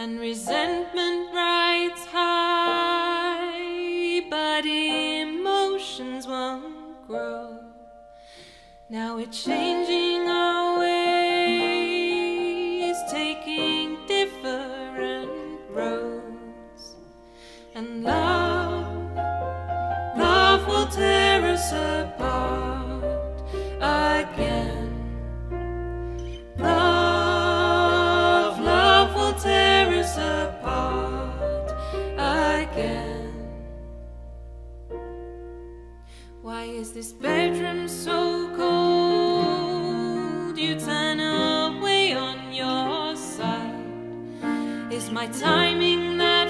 and resentment rides high, but emotions won't grow. Now we're changing our ways, taking different roads, and love will tear us apart again. Love will tear us apart again. Why is this bedroom so cold? You turn away on your side. Is my timing that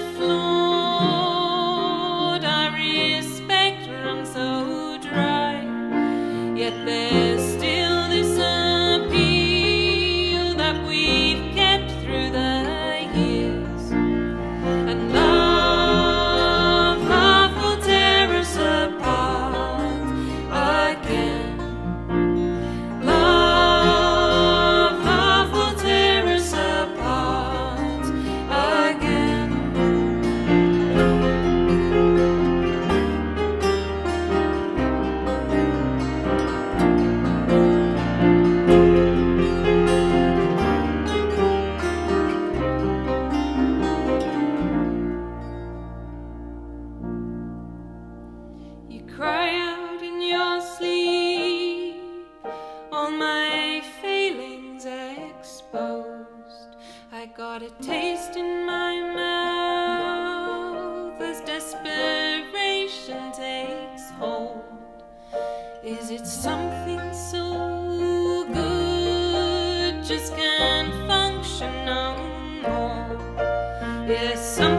flawed? I respect I'm so dry, yet there's still this appeal that we've kept through the years. And love will tear us apart again. Love will tear us apart again. You cry out in your sleep, all my failings exposed. I got a taste in my mouth as desperation takes hold. Is it something so good just can't function no more? Yes,